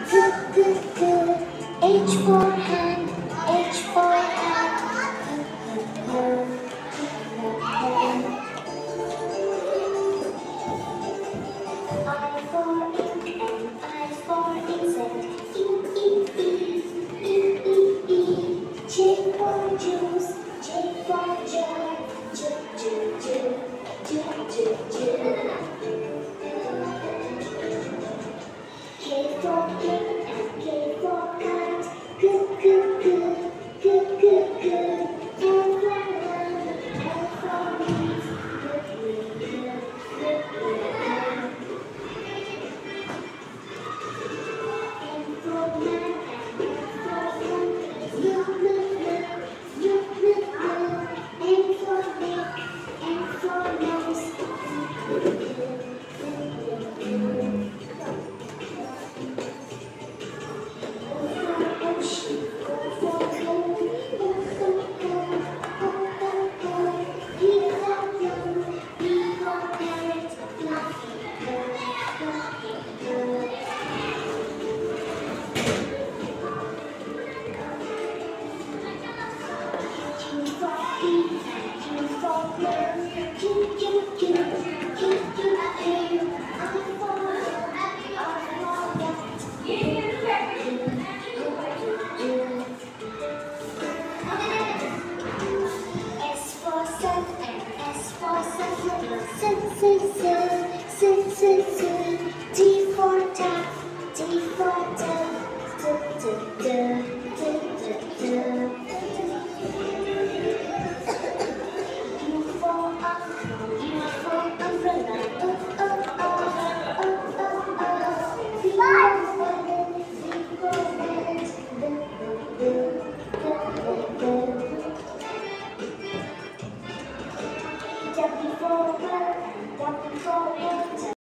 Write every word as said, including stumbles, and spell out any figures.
G, G, G. H for hand, H for hand. I for ink and I for insect. E, E, E, E, E, E. J for juice, J for jar. J, J, J, J, J, J. K for king and K for cat. G, G, G, G, G, G. L for lamb, L for leaf. G, G, G, G, G, G. M for man and N for monkey. L, L, L, L, L, L. N for neck, N for nose. L, L, L, L, L. Ocean, O for gold. O, O, O, O, O, O. P for blue, P for parrot. Fluffy bird, fluffy bird. Q for key and Q for girl. Q, Q, Q, Q, Q, Q. I for rat, I for rat. S for sun and S for sun. Sun, sun, sun, sun, sun, sun. T for tap, T for tap. D, D, D, D, D, D. U for uncle, U for umbrella. O, O, O, O, O, O. V for violet, V for violet. B, B, B, B, B, B. W for bird, W for water.